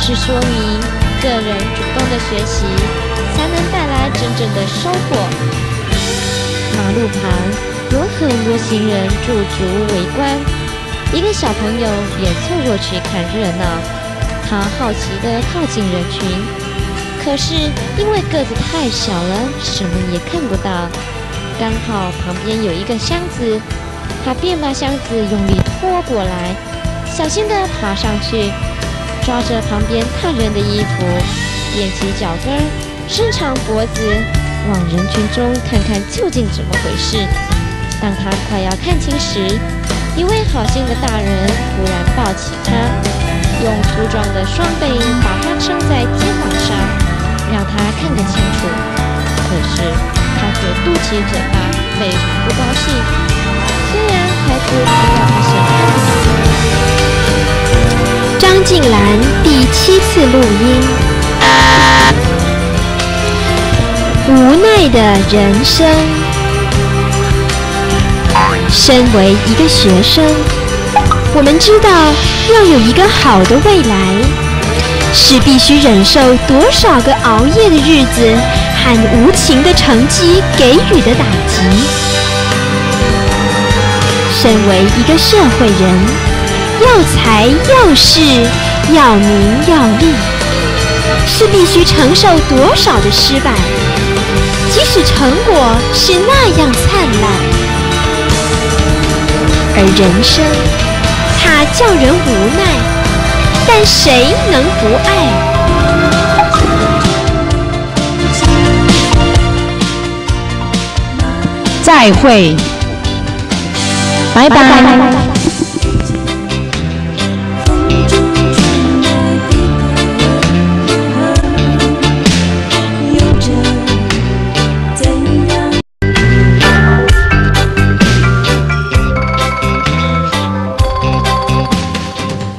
是说明个人主动的学习才能带来真正的收获。马路旁有很多行人驻足围观，一个小朋友也凑过去看热闹。他好奇地靠近人群，可是因为个子太小了，什么也看不到。刚好旁边有一个箱子，他便把箱子用力拖过来，小心地爬上去，抓着旁边看人的衣服，踮起脚跟，伸长脖子，往人群中看看究竟怎么回事。当他快要看清时，一位好心的大人突然抱起他，用粗壮的双臂把他撑在肩膀上，让他看个清楚。可是他却嘟起嘴巴，非常不高兴。虽然孩子不要他审判。 张静兰第7次录音。无奈的人生。身为一个学生，我们知道要有一个好的未来，是必须忍受多少个熬夜的日子和无情的成绩给予的打击。身为一个社会人，要财要势要名要利，是必须承受多少的失败，即使成果是那样灿烂。而人生，它叫人无奈，但谁能不爱？ 再会，拜拜。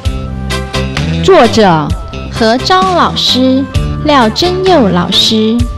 作者：何昭老师、廖真佑老师。